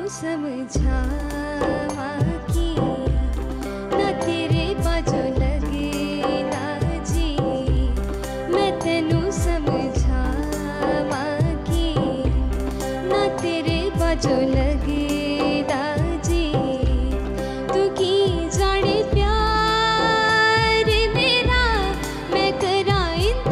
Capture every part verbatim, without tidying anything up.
समझावा की ना तेरे बाजो लगे ना जी, मैं तेनू समझावा की ना तेरे बाजो लगे ना जी। तू की जाने प्यार मेरा, मैं करा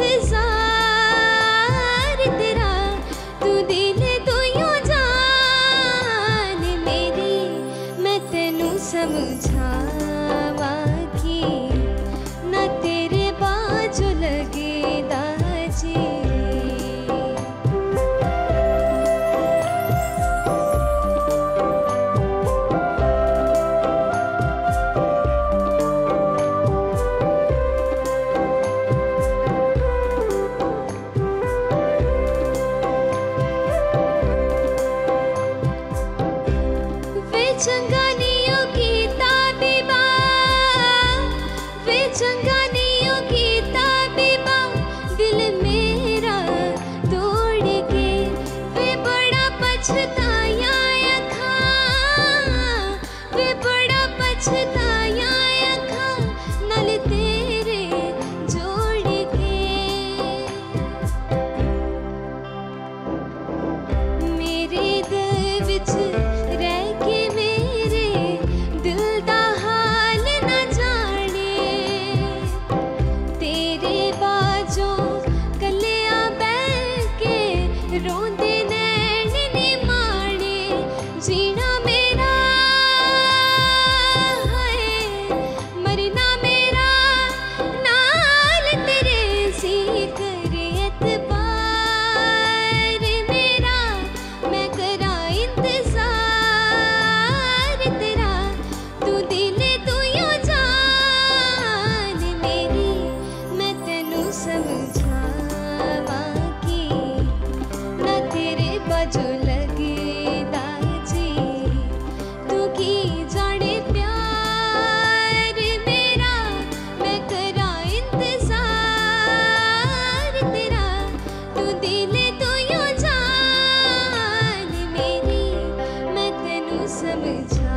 इंतजार तेरा, तू दिल तू यूं जान मेरी, मैं तेनू समझावा की ना तेरे बाजो लगे दाजी। वे चंगानियों की ताबीबा, वे चंगानियों की ताबीबा, दिल मेरा तोड़ के वे बड़ा पछताया अखा, वे बड़ा पछताया अखा नल तेरे जोड़ के। मेरे दिल विच रह के मेरे दिल दा हाल न जाने, तेरे बाजो कलिया बैठ के रोंदे नैन नी माणे। जीना मेरा है मरना मेरा, नाल तेरे सी करे एतबार मेरा, मैं करा इंतजार तेरा, तू दिल तू यूं जान मेरी, मैं तेनू समझावा की ना तेरे बाजो लगे दाजी। तू की जाने प्यार मेरा, मैं करा इंतजार तेरा, तू दिल तू यूं जान मेरी, मैं तेनू समझा